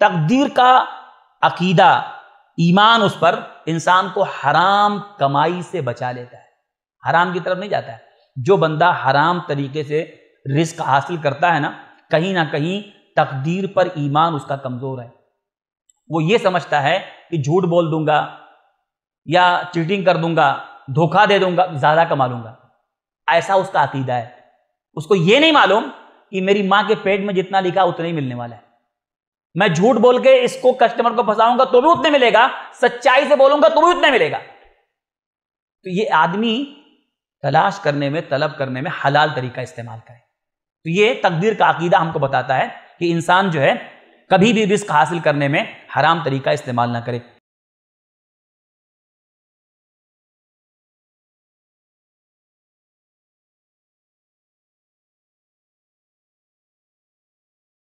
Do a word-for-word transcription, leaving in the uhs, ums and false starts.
तकदीर का अकीदा, ईमान उस पर इंसान को हराम कमाई से बचा लेता है, हराम की तरफ नहीं जाता है। जो बंदा हराम तरीके से रिस्क हासिल करता है ना, कहीं ना कहीं तकदीर पर ईमान उसका कमजोर है। वो ये समझता है कि झूठ बोल दूंगा या चीटिंग कर दूंगा, धोखा दे दूंगा, ज्यादा कमा लूंगा, ऐसा उसका अकीदा है। उसको ये नहीं मालूम कि मेरी मां के पेट में जितना लिखा उतना ही मिलने वाला है। मैं झूठ बोल के इसको कस्टमर को फंसाऊंगा तो भी उतने मिलेगा, सच्चाई से बोलूंगा तो भी उतने मिलेगा। तो ये आदमी तलाश करने में, तलब करने में हलाल तरीका इस्तेमाल करे। तो ये तकदीर का अकीदा हमको बताता है कि इंसान जो है कभी भी रिस्क हासिल करने में हराम तरीका इस्तेमाल ना करे।